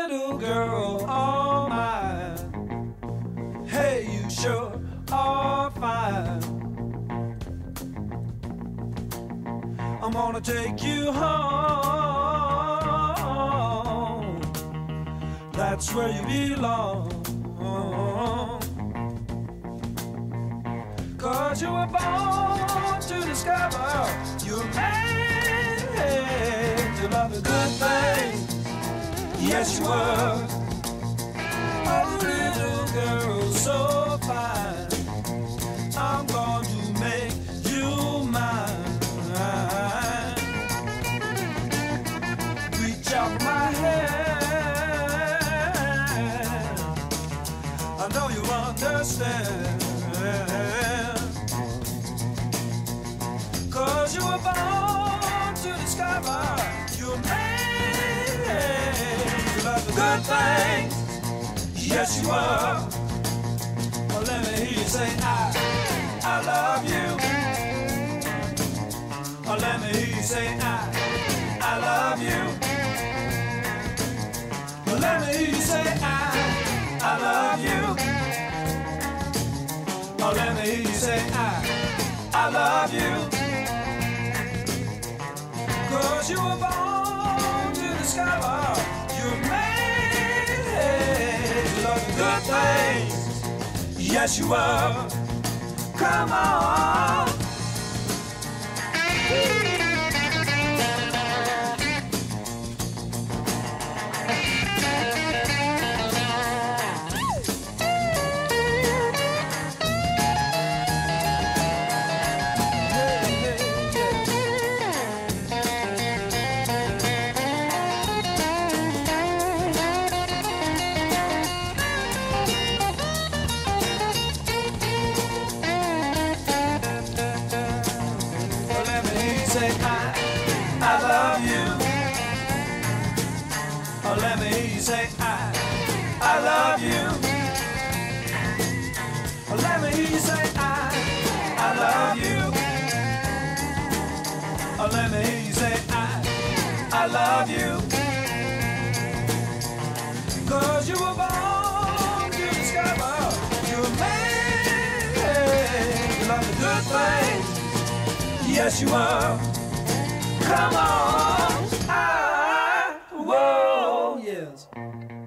little girl, all mine. Hey, you sure are fine. I'm gonna take you home. That's where you belong. 'Cause you were born to discover you're made to love the good things. Yes, you were. Oh, little girl, so fine. I'm going to make you mine. Reach out for my hand. I know you understand. 'Cause you were born to discover you're made to love the good things. Yes, you are. Well, let me hear you say, I love you. Oh, let me hear you say, I love you. Well, let me hear you say, I love you. Oh, let me hear you say, I love you. 'Cause you were born to discover you're made to love the good things. Yes, you are. Come on. Say I love you. Oh, let me hear you say I love you. Oh, let me hear you say I love you. Oh, let me hear you say I love you. 'Cause you were born to discover you're made to love the good things. Yes, you are. Come on. Whoa, yes.